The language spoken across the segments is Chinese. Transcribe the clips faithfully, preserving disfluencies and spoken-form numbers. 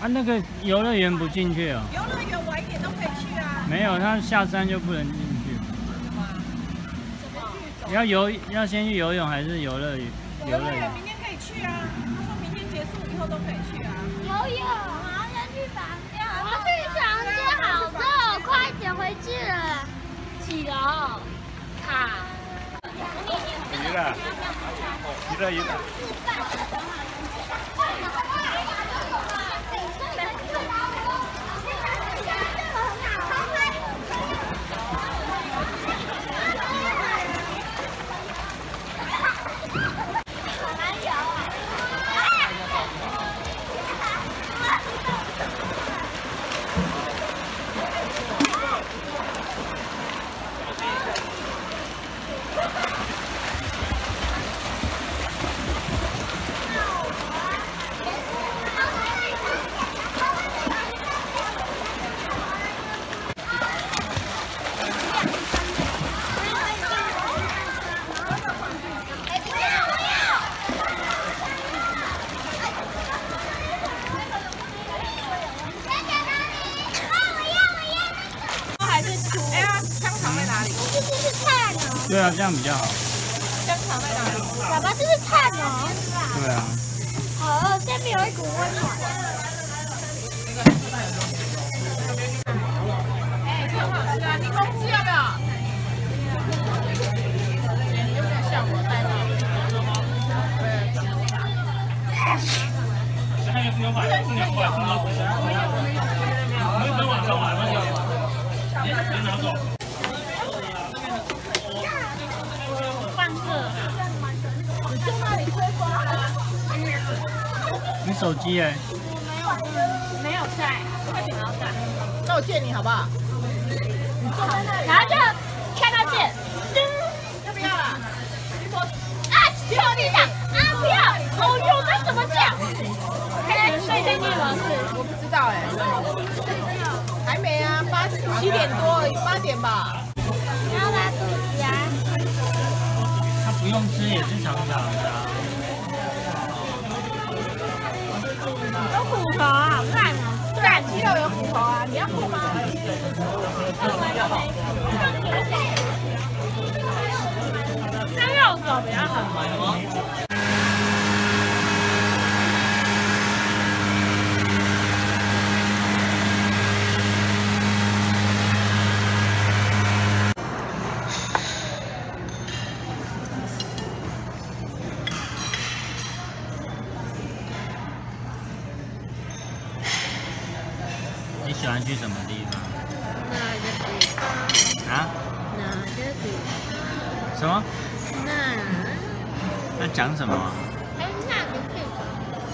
那个游乐园不进去哦。 游乐园晚一点都可以去啊。 没有，他下山就不能进去。要游要先去游泳还是游乐园？ 游乐园明天可以去啊。他说明天结束以后都可以去啊。 游泳，我要去房间。我要去房间，好热，快点回去了。几楼？卡。 娱乐，娱乐娱乐。对啊，这样比较好。 香肠在哪里？ 爸爸，这是菜哦。 对啊。 好饿，这边有一股温暖。 哎，这很好吃啊！柠檬汁要不要？有点像我带到。 那个是有买，是两块，是拿回来。没有，没有晚上买，没有。先拿走。 你手机哎？ 没有带，快点拿带。 那我借你好不好？你坐在那里， 然后就看到键，叮， 要不要啊？ 啊，求你讲啊，不要，哦哟，那怎么讲？看来睡在念王是， 我不知道哎，还没啊，八七点多，八点吧。 然后拉肚子啊。 他不用吃也是长长的啊。 有骨头啊，好烂啊！ 对啊，鸡肉有骨头啊，你要付吗？ 那肉手比较好。 你喜欢去什么地方？ 哪个地方？ 啊？ 哪个地方？ 什么？ 那？ 那讲什么啊？ 还是哪个地方？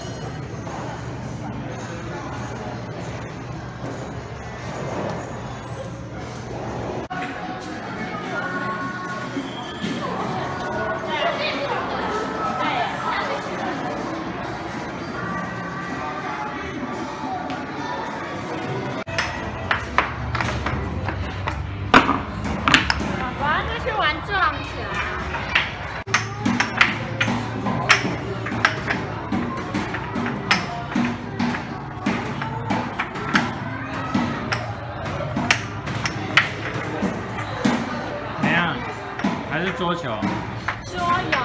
撞起来。 怎样？还是桌球？ 桌游。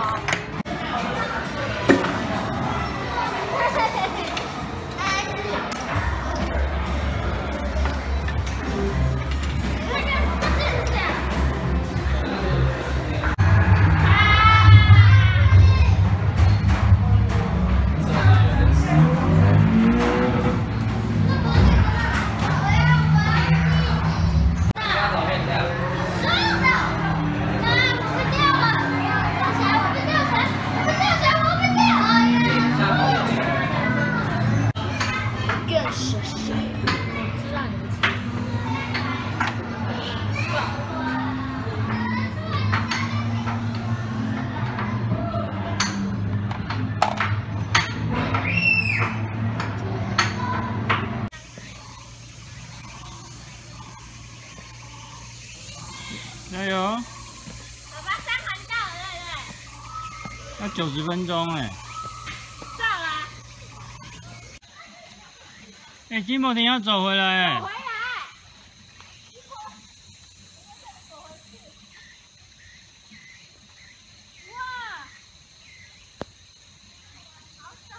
加油！ 爸爸三环到了，对不对？ 要九十分钟哎。 到了。 哎，金宝婷要走回来哎。 回来。哇！好爽！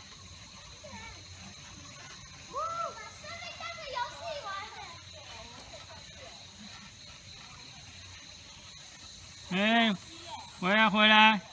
哇，把生命当个游戏玩呢。 哎，回来回来。